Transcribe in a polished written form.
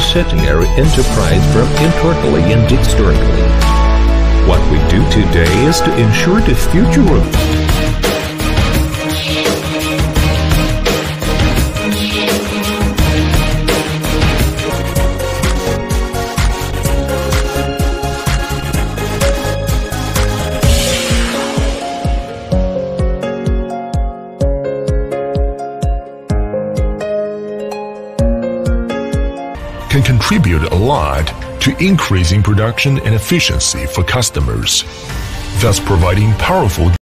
centenary enterprise from internally and externally. What we do today is to ensure the future of can contribute a lot to increasing production and efficiency for customers, thus providing powerful